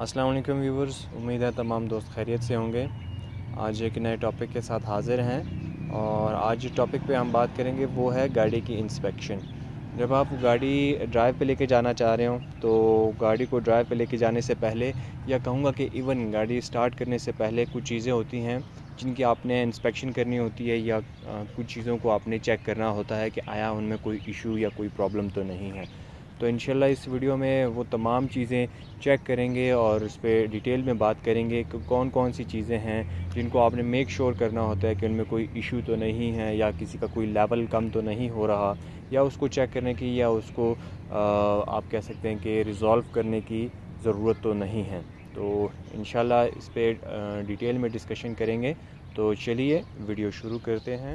अस्सलाम वालेकुम व्यूवर्स, उम्मीद है तमाम दोस्त खैरियत से होंगे। आज एक नए टॉपिक के साथ हाज़िर हैं और आज जिस टॉपिक पे हम बात करेंगे वो है गाड़ी की इंस्पेक्शन। जब आप गाड़ी ड्राइव पे लेके जाना चाह रहे हो तो गाड़ी को ड्राइव पे लेके जाने से पहले या कहूँगा कि इवन गाड़ी स्टार्ट करने से पहले कुछ चीज़ें होती हैं जिनकी आपने इंस्पेक्शन करनी होती है या कुछ चीज़ों को आपने चेक करना होता है कि आया उनमें कोई इशू या कोई प्रॉब्लम तो नहीं है। तो इंशाल्लाह इस वीडियो में वो तमाम चीज़ें चेक करेंगे और उस पर डिटेल में बात करेंगे कि कौन कौन सी चीज़ें हैं जिनको आपने मेक श्योर करना होता है कि उनमें कोई इशू तो नहीं है या किसी का कोई लेवल कम तो नहीं हो रहा, या उसको चेक करने की या उसको आप कह सकते हैं कि रिज़ॉल्व करने की ज़रूरत तो नहीं है। तो इंशाल्लाह इस पर डिटेल में डिस्कशन करेंगे। तो चलिए वीडियो शुरू करते हैं।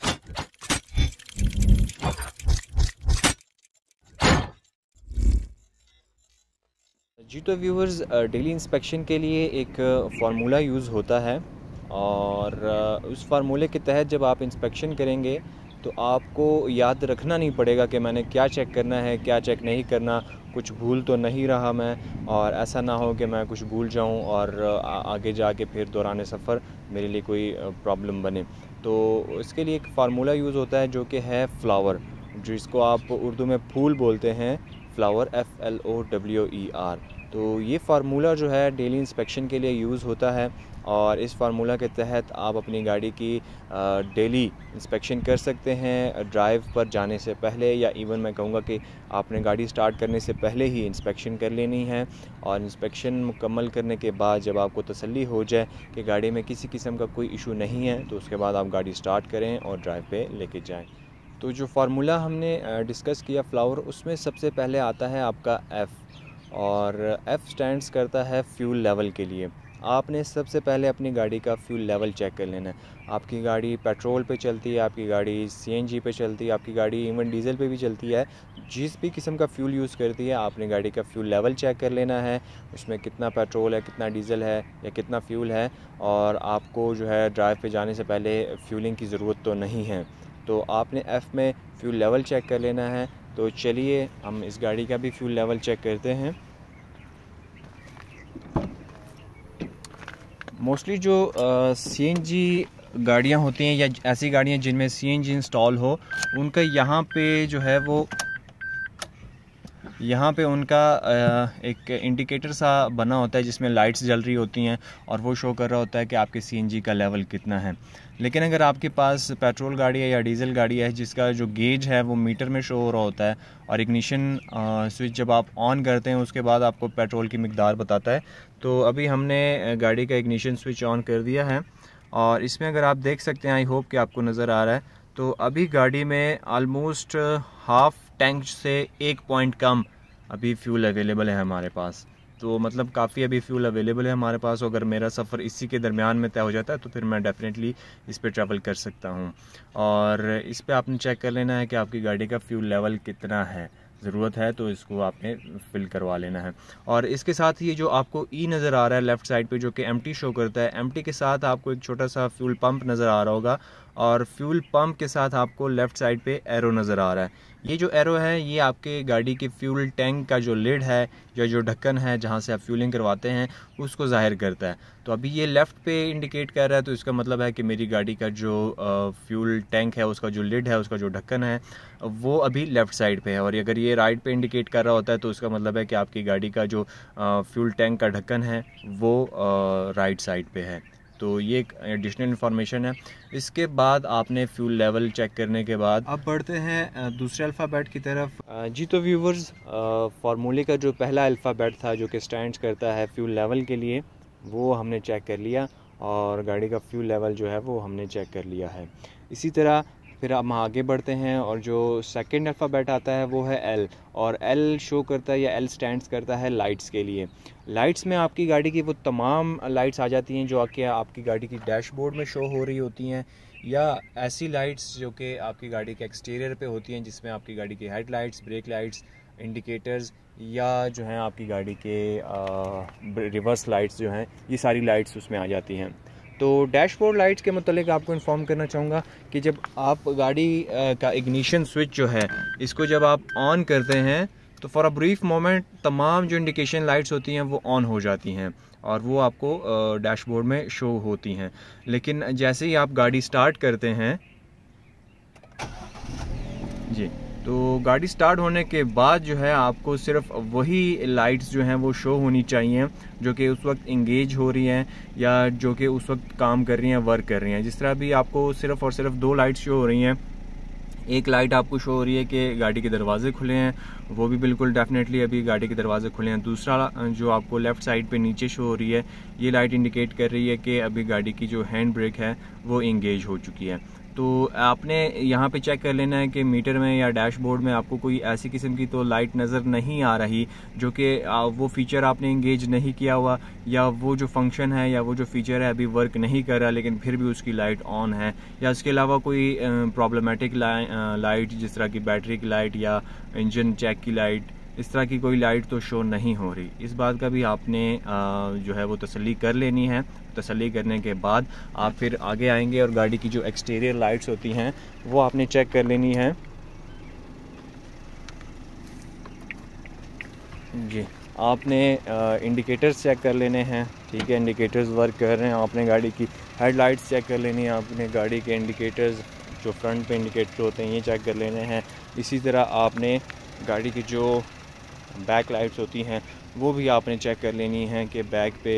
जी तो व्यूवर्स, डेली इंस्पेक्शन के लिए एक फार्मूला यूज़ होता है और उस फार्मूले के तहत जब आप इंस्पेक्शन करेंगे तो आपको याद रखना नहीं पड़ेगा कि मैंने क्या चेक करना है, क्या चेक नहीं करना, कुछ भूल तो नहीं रहा मैं, और ऐसा ना हो कि मैं कुछ भूल जाऊं और आगे जाके फिर दौरान सफ़र मेरे लिए कोई प्रॉब्लम बने। तो इसके लिए एक फ़ार्मूला यूज़ होता है जो कि है फ्लावर, जिसको आप उर्दू में फूल बोलते हैं, फ्लावर FLOWER। तो ये फार्मूला जो है डेली इंस्पेक्शन के लिए यूज़ होता है और इस फार्मूला के तहत आप अपनी गाड़ी की डेली इंस्पेक्शन कर सकते हैं ड्राइव पर जाने से पहले, या इवन मैं कहूँगा कि आपने गाड़ी स्टार्ट करने से पहले ही इंस्पेक्शन कर लेनी है। और इंस्पेक्शन मुकम्मल करने के बाद जब आपको तसल्ली हो जाए कि गाड़ी में किसी किस्म का कोई इशू नहीं है तो उसके बाद आप गाड़ी स्टार्ट करें और ड्राइव पे लेके जाएं। तो जो फार्मूला हमने डिस्कस किया फ्लावर, उसमें सबसे पहले आता है आपका F, और F स्टैंड्स करता है फ्यूल लेवल के लिए। आपने सबसे पहले अपनी गाड़ी का फ्यूल लेवल चेक कर लेना है। आपकी गाड़ी पेट्रोल पे चलती है, आपकी गाड़ी CNG पे चलती है, आपकी गाड़ी इवन डीजल पे भी चलती है, जिस भी किस्म का फ्यूल यूज़ करती है आपने गाड़ी का फ्यूल लेवल चेक कर लेना है। उसमें कितना पेट्रोल है, कितना डीज़ल है या कितना फ्यूल है, और आपको जो है ड्राइव पे जाने से पहले फ्यूलिंग की ज़रूरत तो नहीं है। तो आपने F में फ्यूल लेवल चेक कर लेना है। तो चलिए हम इस गाड़ी का भी फ्यूल लेवल चेक करते हैं। मोस्टली जो CNG गाड़ियाँ होती हैं या ऐसी गाड़ियाँ जिनमें CNG इंस्टॉल हो, उनका यहाँ पे जो है वो यहाँ पे उनका एक इंडिकेटर सा बना होता है जिसमें लाइट्स जल रही होती हैं और वो शो कर रहा होता है कि आपके CNG का लेवल कितना है। लेकिन अगर आपके पास पेट्रोल गाड़ी है या डीजल गाड़ी है जिसका जो गेज है वो मीटर में शो हो रहा होता है और इग्निशन स्विच जब आप ऑन करते हैं उसके बाद आपको पेट्रोल की मिकदार बताता है। तो अभी हमने गाड़ी का इग्निशन स्विच ऑन कर दिया है और इसमें अगर आप देख सकते हैं, आई होप कि आपको नज़र आ रहा है, तो अभी गाड़ी में आलमोस्ट हाफ टैंक से 1 पॉइंट कम अभी फ्यूल अवेलेबल है हमारे पास। तो मतलब काफ़ी अभी फ्यूल अवेलेबल है हमारे पास। अगर मेरा सफ़र इसी के दरमियान में तय हो जाता है तो फिर मैं डेफिनेटली इस पे ट्रैवल कर सकता हूँ। और इस पे आपने चेक कर लेना है कि आपकी गाड़ी का फ्यूल लेवल कितना है, ज़रूरत है तो इसको आपने फिल करवा लेना है। और इसके साथ ही जो आपको E नज़र आ रहा है लेफ़्ट साइड पे जो कि एम्प्टी शो करता है, एम्प्टी के साथ आपको एक छोटा सा फ्यूल पंप नज़र आ रहा होगा और फ्यूल पंप के साथ आपको लेफ़्ट साइड पे एरो नज़र आ रहा है। ये जो एरो है ये आपके गाड़ी की फ्यूल टैंक का जो लिड है या जो ढक्कन है जहाँ से आप फ्यूलिंग करवाते हैं उसको ज़ाहिर करता है। तो अभी ये लेफ़्ट पे इंडिकेट कर रहा है, तो इसका मतलब है कि मेरी गाड़ी का जो फ्यूल टैंक है उसका जो लिड है, उसका जो ढक्कन है वो अभी लेफ़्ट साइड पे है। और अगर ये राइट पे इंडिकेट कर रहा होता है तो उसका मतलब है कि आपकी गाड़ी का जो फ्यूल टैंक का ढक्कन है वो राइट साइड पे है। तो ये एक एडिशनल इन्फॉर्मेशन है। इसके बाद आपने फ्यूल लेवल चेक करने के बाद अब बढ़ते हैं दूसरे अल्फ़ाबेट की तरफ। जी तो व्यूवर्स, फार्मूले का जो पहला अल्फ़ाबेट था जो कि स्टैंड्स करता है फ्यूल लेवल के लिए, वो हमने चेक कर लिया और गाड़ी का फ्यूल लेवल जो है वो हमने चेक कर लिया है। इसी तरह फिर हम आगे बढ़ते हैं और जो सेकंड अल्फ़ाबेट आता है वो है L, और L शो करता है या L स्टैंड्स करता है लाइट्स के लिए। लाइट्स में आपकी गाड़ी की वो तमाम लाइट्स आ जाती हैं जो आपकी गाड़ी की डैशबोर्ड में शो हो रही होती हैं, या ऐसी लाइट्स जो कि आपकी गाड़ी के एक्सटीरियर पे होती हैं जिसमें आपकी गाड़ी की हेडलाइट्स, ब्रेक लाइट्स, इंडिकेटर्स, या जो हैं आपकी गाड़ी के रिवर्स लाइट्स जो हैं, ये सारी लाइट्स उसमें आ जाती हैं। तो डैशबोर्ड लाइट्स के मतलब आपको इन्फॉर्म करना चाहूँगा कि जब आप गाड़ी का इग्निशन स्विच जो है इसको जब आप ऑन करते हैं तो फॉर अ ब्रीफ मोमेंट तमाम जो इंडिकेशन लाइट्स होती हैं वो ऑन हो जाती हैं और वो आपको डैशबोर्ड में शो होती हैं। लेकिन जैसे ही आप गाड़ी स्टार्ट करते हैं जी, तो गाड़ी स्टार्ट होने के बाद जो है आपको सिर्फ वही लाइट्स जो हैं वो शो होनी चाहिए जो कि उस वक्त इंगेज हो रही हैं या जो कि उस वक्त काम कर रही हैं, वर्क कर रही हैं। जिस तरह भी आपको सिर्फ और सिर्फ 2 लाइट्स शो हो रही हैं। एक लाइट आपको शो हो रही है कि गाड़ी के दरवाजे खुले हैं, वो भी बिल्कुल डेफिनेटली अभी गाड़ी के दरवाजे खुले हैं। दूसरा जो आपको लेफ़्ट साइड पे नीचे शो हो रही है, ये लाइट इंडिकेट कर रही है कि अभी गाड़ी की जो हैंड ब्रेक है वो इंगेज हो चुकी है। तो आपने यहाँ पे चेक कर लेना है कि मीटर में या डैशबोर्ड में आपको कोई ऐसी किस्म की तो लाइट नज़र नहीं आ रही जो कि वो फीचर आपने इंगेज नहीं किया हुआ या वो जो फंक्शन है या वो जो फीचर है अभी वर्क नहीं कर रहा लेकिन फिर भी उसकी लाइट ऑन है, या इसके अलावा कोई प्रॉब्लमेटिक लाइट जिस तरह की बैटरी की लाइट या इंजन चेक की लाइट, इस तरह की कोई लाइट तो शो नहीं हो रही। इस बात का भी आपने जो है वो तसल्ली कर लेनी है। तसल्ली करने के बाद आप फिर आगे आएंगे और गाड़ी की जो एक्सटीरियर लाइट्स होती हैं वो आपने चेक कर लेनी है। जी, आपने इंडिकेटर्स चेक कर लेने हैं, ठीक है, इंडिकेटर्स वर्क कर रहे हैं। आपने गाड़ी की हेडलाइट्स चेक कर लेनी है, आपने गाड़ी के इंडिकेटर्स जो फ्रंट पे इंडिकेटर होते हैं ये चेक कर लेने हैं। इसी तरह आपने गाड़ी की जो बैक लाइट्स होती हैं वो भी आपने चेक कर लेनी है कि बैक पे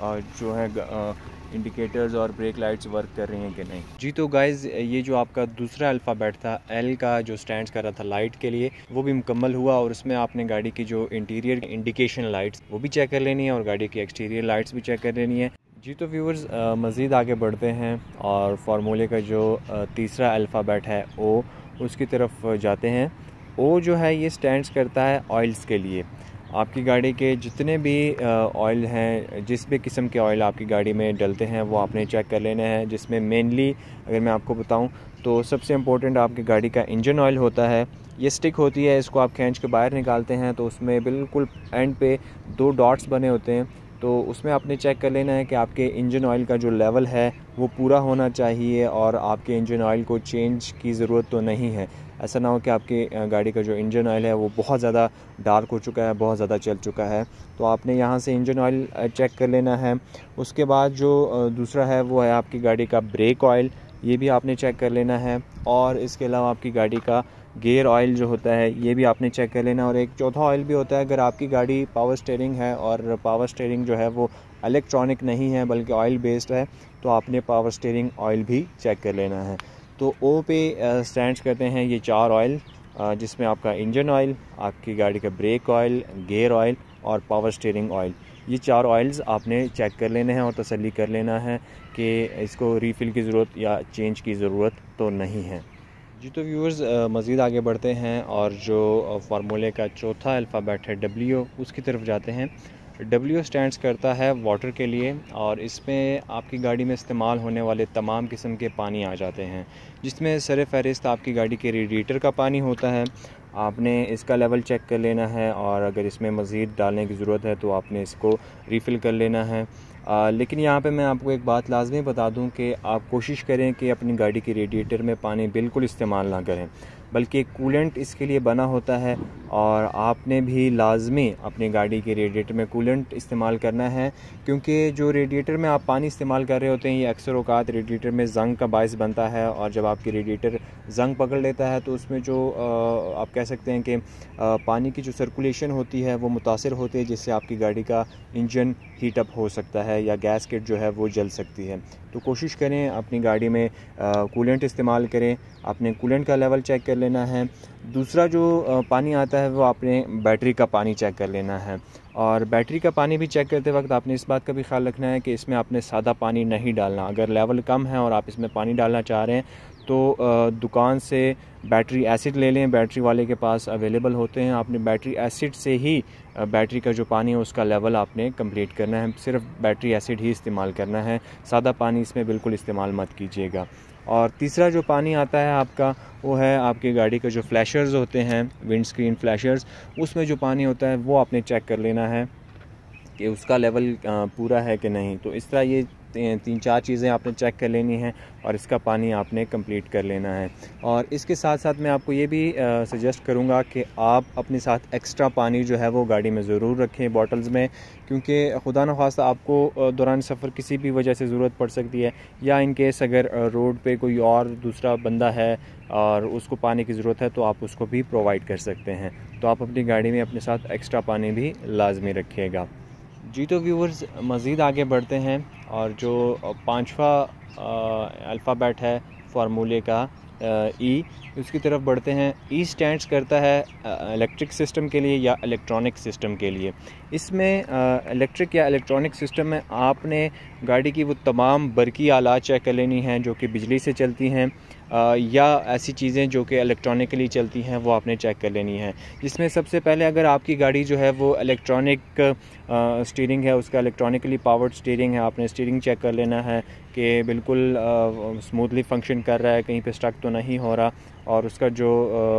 जो है इंडिकेटर्स और ब्रेक लाइट्स वर्क कर रही हैं कि नहीं। जी, तो गाइज़ ये जो आपका दूसरा अल्फ़ाबेट था एल का जो स्टैंड कर रहा था लाइट के लिए, वो भी मुकम्मल हुआ और उसमें आपने गाड़ी की जो इंटीरियर इंडिकेशन लाइट्स वो भी चेक कर लेनी है और गाड़ी की एक्सटीरियर लाइट्स भी चेक कर लेनी है। जी, तो व्यूवर्स मज़ीद आगे बढ़ते हैं और फार्मूले का जो तीसरा अल्फ़ाबेट है ओ, उसकी तरफ जाते हैं। ओ जो है ये स्टैंड्स करता है ऑयल्स के लिए। आपकी गाड़ी के जितने भी ऑयल हैं, जिस भी किस्म के ऑयल आपकी गाड़ी में डलते हैं वो आपने चेक कर लेने हैं। जिसमें मेनली अगर मैं आपको बताऊं तो सबसे इम्पोर्टेंट आपकी गाड़ी का इंजन ऑयल होता है। ये स्टिक होती है, इसको आप खींच के बाहर निकालते हैं तो उसमें बिल्कुल एंड पे 2 डॉट्स बने होते हैं। तो उसमें आपने चेक कर लेना है कि आपके इंजन ऑयल का जो लेवल है वो पूरा होना चाहिए और आपके इंजन ऑयल को चेंज की ज़रूरत तो नहीं है। ऐसा ना हो कि आपकी गाड़ी का जो इंजन ऑयल है वो बहुत ज़्यादा डार्क हो चुका है, बहुत ज़्यादा चल चुका है। तो आपने यहाँ से इंजन ऑयल चेक कर लेना है। उसके बाद जो दूसरा है वो है आपकी गाड़ी का ब्रेक ऑयल, ये भी आपने चेक कर लेना है। और इसके अलावा आपकी गाड़ी का गियर ऑयल जो होता है ये भी आपने चेक कर लेना। और एक चौथा ऑयल भी होता है, अगर आपकी गाड़ी पावर स्टीयरिंग है और पावर स्टीयरिंग जो है वो इलेक्ट्रॉनिक नहीं है बल्कि ऑयल बेस्ड है, तो आपने पावर स्टीयरिंग ऑयल भी चेक कर लेना है। तो ओ पे स्टैंड्स करते हैं ये 4 ऑयल, जिसमें आपका इंजन ऑयल, आपकी गाड़ी का ब्रेक ऑयल, गियर ऑयल और पावर स्टीयरिंग ऑयल, ये 4 ऑयल्स आपने चेक कर लेने हैं और तसल्ली कर लेना है कि इसको रीफ़िल की ज़रूरत या चेंज की ज़रूरत तो नहीं है। जी, तो व्यूअर्स मज़ीद आगे बढ़ते हैं और जो फार्मूले का चौथा अल्फ़ाबेट है डब्ल्यू, उसकी तरफ जाते हैं। डब्ल्यू स्टैंड्स करता है वाटर के लिए और इसमें आपकी गाड़ी में इस्तेमाल होने वाले तमाम किस्म के पानी आ जाते हैं, जिसमें सर फहरिस्त आपकी गाड़ी के रेडिएटर का पानी होता है। आपने इसका लेवल चेक कर लेना है और अगर इसमें मज़ीद डालने की ज़रूरत है तो आपने इसको रीफ़िल कर लेना है। लेकिन यहाँ पे मैं आपको एक बात लाजमी बता दूँ कि आप कोशिश करें कि अपनी गाड़ी के रेडिएटर में पानी बिल्कुल इस्तेमाल ना करें, बल्कि कूलेंट इसके लिए बना होता है और आपने भी लाजमी अपनी गाड़ी के रेडिएटर में कूलेंट इस्तेमाल करना है। क्योंकि जो रेडिएटर में आप पानी इस्तेमाल कर रहे होते हैं ये अक्सर औक़ात रेडिएटर में ज़ंग का बायस बनता है और जब आपकी रेडिएटर ज़ंग पकड़ लेता है तो उसमें जो आप कह सकते हैं कि पानी की जो सर्कुलेशन होती है वो मुतासिर होती है, जिससे आपकी गाड़ी का इंजन हीट अप हो सकता है या गैस किट जो है वो जल सकती है। तो कोशिश करें अपनी गाड़ी में कूलेंट इस्तेमाल करें, अपने कूलेंट का लेवल चेक कर लेना है। दूसरा जो पानी आता है वो आपने बैटरी का पानी चेक कर लेना है और बैटरी का पानी भी चेक करते वक्त आपने इस बात का भी ख्याल रखना है कि इसमें आपने सादा पानी नहीं डालना। अगर लेवल कम है और आप इसमें पानी डालना चाह रहे हैं तो दुकान से बैटरी एसिड ले लें, बैटरी वाले के पास अवेलेबल होते हैं। आपने बैटरी एसिड से ही बैटरी का जो पानी है उसका लेवल आपने कंप्लीट करना है, सिर्फ बैटरी एसिड ही इस्तेमाल करना है, सादा पानी इसमें बिल्कुल इस्तेमाल मत कीजिएगा। और तीसरा जो पानी आता है आपका वो है आपकी गाड़ी के जो फ्लैशर्स होते हैं, विंड स्क्रीन फ्लैशर्स, उसमें जो पानी होता है वो आपने चेक कर लेना है कि उसका लेवल पूरा है कि नहीं। तो इस तरह ये तीन चार चीज़ें आपने चेक कर लेनी हैं और इसका पानी आपने कंप्लीट कर लेना है। और इसके साथ साथ मैं आपको ये भी सजेस्ट करूँगा कि आप अपने साथ एक्स्ट्रा पानी जो है वो गाड़ी में ज़रूर रखें बॉटल्स में, क्योंकि खुदा न खास्ता आपको दौरान सफ़र किसी भी वजह से ज़रूरत पड़ सकती है, या इन केस अगर रोड पे कोई और दूसरा बंदा है और उसको पानी की ज़रूरत है तो आप उसको भी प्रोवाइड कर सकते हैं। तो आप अपनी गाड़ी में अपने साथ एक्स्ट्रा पानी भी लाजमी रखिएगा। जी तो व्यूवर्स, मज़ीद आगे बढ़ते हैं और जो पांचवा अल्फ़ाबेट है फार्मूले का ई, उसकी तरफ बढ़ते हैं। ई स्टैंड्स करता है इलेक्ट्रिक सिस्टम के लिए या इलेक्ट्रॉनिक सिस्टम के लिए। इसमें इलेक्ट्रिक या इलेक्ट्रॉनिक सिस्टम में आपने गाड़ी की वो तमाम बरकी आलात चेक कर लेनी हैं जो कि बिजली से चलती हैं, या ऐसी चीज़ें जो कि इलेक्ट्रॉनिकली चलती हैं वो आपने चेक कर लेनी है। जिसमें सबसे पहले अगर आपकी गाड़ी जो है वो इलेक्ट्रॉनिक स्टीयरिंग है, उसका इलेक्ट्रॉनिकली पावर्ड स्टीयरिंग है, आपने स्टीयरिंग चेक कर लेना है कि बिल्कुल स्मूथली फंक्शन कर रहा है, कहीं पे स्टक तो नहीं हो रहा, और उसका जो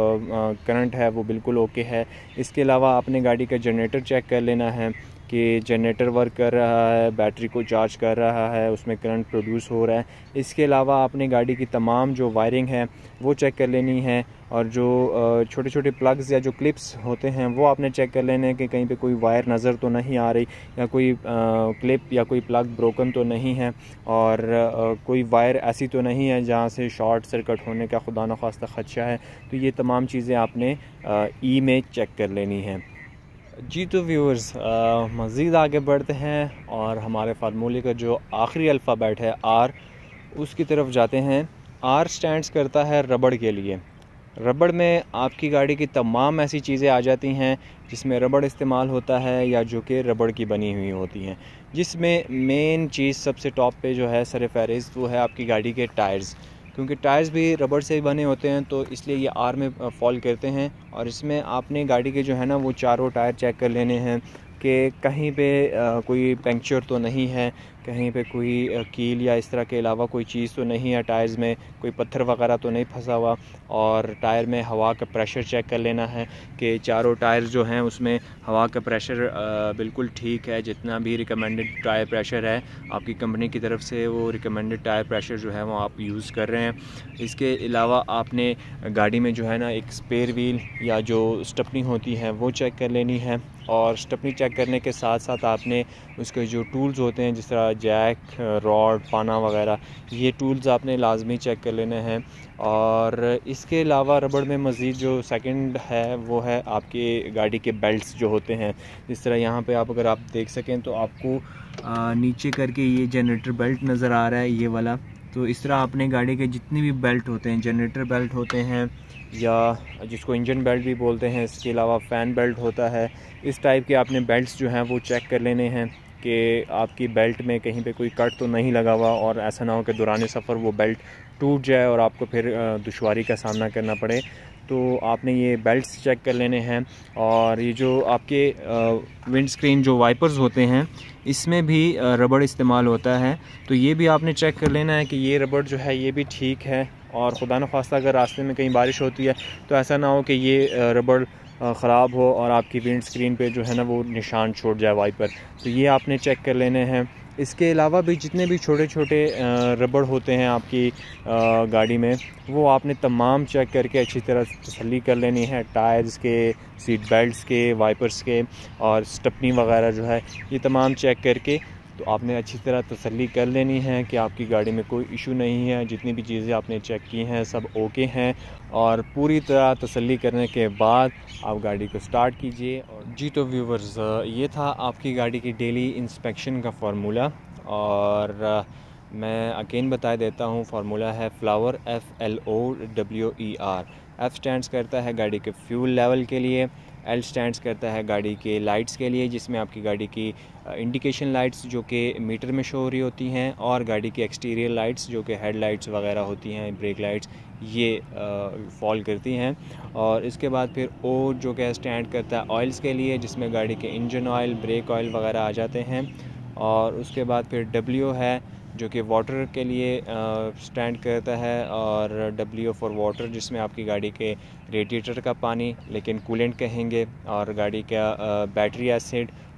करंट है वो बिल्कुल ओके है। इसके अलावा आपने गाड़ी का जनरेटर चेक कर लेना है कि जनरेटर वर्क कर रहा है, बैटरी को चार्ज कर रहा है, उसमें करंट प्रोड्यूस हो रहा है। इसके अलावा आपने गाड़ी की तमाम जो वायरिंग है वो चेक कर लेनी है, और जो छोटे छोटे प्लग्स या जो क्लिप्स होते हैं वो आपने चेक कर लेने हैं कि कहीं पे कोई वायर नज़र तो नहीं आ रही, या कोई क्लिप या कोई प्लग ब्रोकन तो नहीं है, और कोई वायर ऐसी तो नहीं है जहाँ से शॉर्ट सर्किट होने का खुदा न खास्ता ख़दशा है। तो ये तमाम चीज़ें आपने ई में चेक कर लेनी हैं। जी तो व्यूअर्स, मज़ीद आगे बढ़ते हैं और हमारे फार्मूले का जो आखिरी अल्फ़ाबेट है आर, उसकी तरफ जाते हैं। आर स्टैंड्स करता है रबड़ के लिए। रबड़ में आपकी गाड़ी की तमाम ऐसी चीज़ें आ जाती हैं जिसमें रबड़ इस्तेमाल होता है या जो कि रबड़ की बनी हुई होती हैं, जिसमें मेन चीज़ सबसे टॉप पे जो है सर फहरिस्त वो है आपकी गाड़ी के टायर्स, क्योंकि टायर्स भी रबड़ से ही बने होते हैं तो इसलिए ये आर में फॉल करते हैं। और इसमें आपने गाड़ी के जो है ना वो चारों टायर चेक कर लेने हैं कि कहीं पे कोई पंक्चर तो नहीं है, कहीं पे कोई कील या इस तरह के अलावा कोई चीज़ तो नहीं है, टायर्स में कोई पत्थर वगैरह तो नहीं फंसा हुआ, और टायर में हवा का प्रेशर चेक कर लेना है कि चारों टायर जो हैं उसमें हवा का प्रेशर बिल्कुल ठीक है, जितना भी रिकमेंडेड टायर प्रेशर है आपकी कंपनी की तरफ से वो रिकमेंडेड टायर प्रेशर जो है वो आप यूज़ कर रहे हैं। इसके अलावा आपने गाड़ी में जो है ना एक स्पेयर व्हील या जो स्टपनी होती है वो चेक कर लेनी है, और स्टपनी चेक करने के साथ साथ आपने उसके जो टूल्स होते हैं जिस तरह जैक, रॉड, पाना वगैरह, ये टूल्स आपने लाजमी चेक कर लेने हैं। और इसके अलावा रबड़ में मज़ीद जो सेकंड है वो है आपके गाड़ी के बेल्ट्स जो होते हैं। जिस तरह यहाँ पे आप अगर आप देख सकें तो आपको नीचे करके ये जनरेटर बेल्ट नज़र आ रहा है, ये वाला। तो इस तरह आपने गाड़ी के जितने भी बेल्ट होते हैं, जनरेटर बेल्ट होते हैं या जिसको इंजन बेल्ट भी बोलते हैं, इसके अलावा फ़ैन बेल्ट होता है, इस टाइप के आपने बेल्ट्स जो हैं वो चेक कर लेने हैं कि आपकी बेल्ट में कहीं पे कोई कट तो नहीं लगा हुआ, और ऐसा ना हो कि दौरान सफ़र वो बेल्ट टूट जाए और आपको फिर दुश्वारी का सामना करना पड़े। तो आपने ये बेल्ट्स चेक कर लेने हैं। और ये जो आपके विंड स्क्रीन जो वाइपर्स होते हैं इसमें भी रबड़ इस्तेमाल होता है, तो ये भी आपने चेक कर लेना है कि ये रबड़ जो है ये भी ठीक है, और खुदा न खास्ता अगर रास्ते में कहीं बारिश होती है तो ऐसा ना हो कि ये रबड़ ख़राब हो और आपकी विंड स्क्रीन पे जो है ना वो निशान छोड़ जाए वाइपर, तो ये आपने चेक कर लेने हैं। इसके अलावा भी जितने भी छोटे छोटे रबड़ होते हैं आपकी गाड़ी में वो आपने तमाम चेक करके अच्छी तरह तसल्ली कर लेनी है, टायर्स के, सीट बेल्ट्स के, वाइपर्स के, और स्टपनी वगैरह जो है ये तमाम चेक करके तो आपने अच्छी तरह तसल्ली कर लेनी है कि आपकी गाड़ी में कोई इशू नहीं है। जितनी भी चीज़ें आपने चेक की हैं सब ओके हैं, और पूरी तरह तसल्ली करने के बाद आप गाड़ी को स्टार्ट कीजिए। और जी तो व्यूवर्स, ये था आपकी गाड़ी की डेली इंस्पेक्शन का फार्मूला, और मैं अगेन बता देता हूँ। फार्मूला है फ्लावर, FLOWER। F स्टैंड्स करता है गाड़ी के फ्यूल लेवल के लिए, L स्टैंड्स करता है गाड़ी के लाइट्स के लिए, जिसमें आपकी गाड़ी की इंडिकेशन लाइट्स जो कि मीटर में शो हो रही होती हैं, और गाड़ी की एक्सटीरियर लाइट्स जो कि हेड लाइट्स वगैरह होती हैं, ब्रेक लाइट्स, ये फॉल करती हैं। और इसके बाद फिर O जो कि स्टैंड करता है ऑयल्स के लिए, जिसमें गाड़ी के इंजन ऑयल, ब्रेक ऑयल वगैरह आ जाते हैं। और उसके बाद फिर W है जो कि वाटर के लिए स्टैंड करता है, और W फॉर वाटर, जिसमें आपकी गाड़ी के रेडिएटर का पानी, लेकिन कूलेंट कहेंगे, और गाड़ी का बैटरी एसिड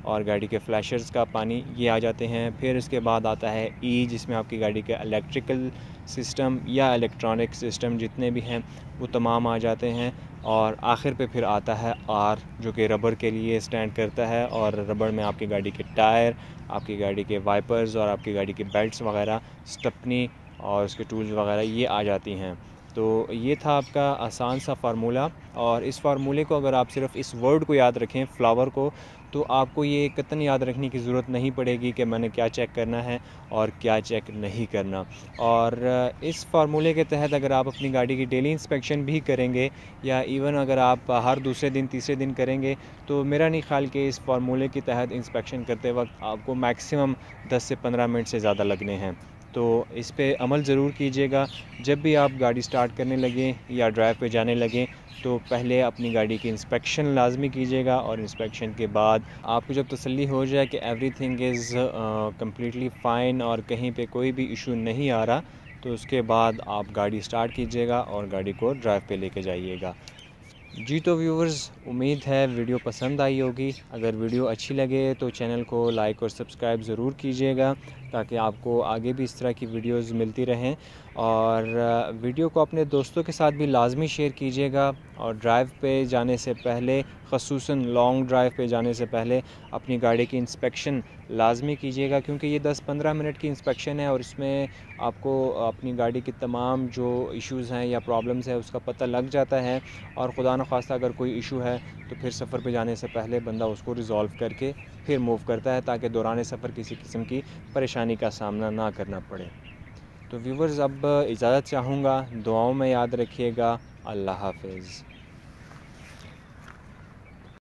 और गाड़ी के फ्लैशर्स का पानी, ये आ जाते हैं। फिर उसके बाद आता है ई, जिसमें आपकी गाड़ी के इलेक्ट्रिकल सिस्टम या इलेक्ट्रॉनिक सिस्टम जितने भी हैं वो तमाम आ जाते हैं। और आखिर पे फिर आता है आर, जो कि रबर के लिए स्टैंड करता है, और रबर में आपकी गाड़ी के टायर, आपकी गाड़ी के वाइपर्स और आपकी गाड़ी के बेल्ट्स वगैरह, स्टेपनी और उसके टूल्स वगैरह ये आ जाती हैं। तो ये था आपका आसान सा फार्मूला, और इस फार्मूले को अगर आप सिर्फ इस वर्ड को याद रखें, फ्लावर को, तो आपको ये कतन याद रखने की ज़रूरत नहीं पड़ेगी कि मैंने क्या चेक करना है और क्या चेक नहीं करना। और इस फार्मूले के तहत अगर आप अपनी गाड़ी की डेली इंस्पेक्शन भी करेंगे, या इवन अगर आप हर दूसरे दिन तीसरे दिन करेंगे, तो मेरा नहीं ख्याल कि इस फार्मूले के तहत इंस्पेक्शन करते वक्त आपको मैक्सिमम 10 से 15 मिनट से ज़्यादा लगने हैं। तो इस पे अमल ज़रूर कीजिएगा। जब भी आप गाड़ी स्टार्ट करने लगें या ड्राइव पे जाने लगें, तो पहले अपनी गाड़ी की इंस्पेक्शन लाजमी कीजिएगा, और इंस्पेक्शन के बाद आपको जब तसल्ली हो जाए कि एवरीथिंग इज़ कम्प्लीटली फ़ाइन और कहीं पे कोई भी इशू नहीं आ रहा, तो उसके बाद आप गाड़ी स्टार्ट कीजिएगा और गाड़ी को ड्राइव पे लेके जाइएगा। जी तो व्यूवर्स, उम्मीद है वीडियो पसंद आई होगी। अगर वीडियो अच्छी लगे तो चैनल को लाइक और सब्सक्राइब ज़रूर कीजिएगा, ताकि आपको आगे भी इस तरह की वीडियोस मिलती रहें। और वीडियो को अपने दोस्तों के साथ भी लाजमी शेयर कीजिएगा। और ड्राइव पे जाने से पहले, ख़ुसूसन लॉन्ग ड्राइव पे जाने से पहले, अपनी गाड़ी की इंस्पेक्शन लाजमी कीजिएगा, क्योंकि ये 10-15 मिनट की इंस्पेक्शन है और इसमें आपको अपनी गाड़ी की तमाम जो इश्यूज़ हैं या प्रॉब्लम्स हैं उसका पता लग जाता है। और खुदा न खास्ता अगर कोई इशू है तो फिर सफ़र पे जाने से पहले बंदा उसको रिज़ॉल्व करके फिर मूव करता है, ताकि दौरान सफ़र किसी किस्म की परेशानी का सामना ना करना पड़े। तो व्यूवर्स, अब इजाज़त चाहूँगा, दुआओं में याद रखिएगा। अल्लाह हाफ़िज़।